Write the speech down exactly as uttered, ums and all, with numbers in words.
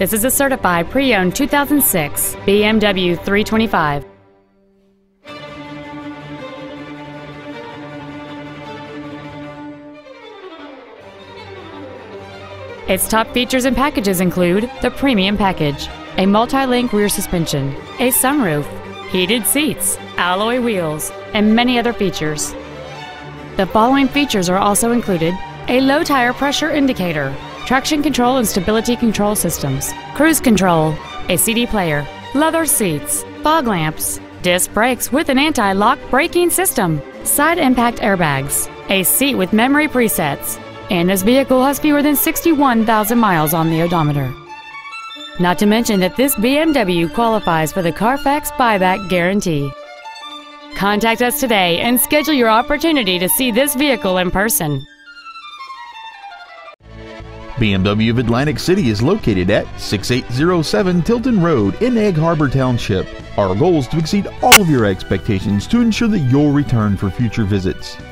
This is a certified pre-owned two thousand six B M W three twenty-five. Its top features and packages include the Premium Package, a multi-link rear suspension, a sunroof, heated seats, alloy wheels, and many other features. The following features are also included: a low tire pressure indicator, traction control and stability control systems, cruise control, a C D player, leather seats, fog lamps, disc brakes with an anti-lock braking system, side impact airbags, a seat with memory presets, and this vehicle has fewer than sixty-one thousand miles on the odometer. Not to mention that this B M W qualifies for the Carfax buyback guarantee. Contact us today and schedule your opportunity to see this vehicle in person. B M W of Atlantic City is located at sixty-eight oh seven Tilton Road in Egg Harbor Township. Our goal is to exceed all of your expectations to ensure that you'll return for future visits.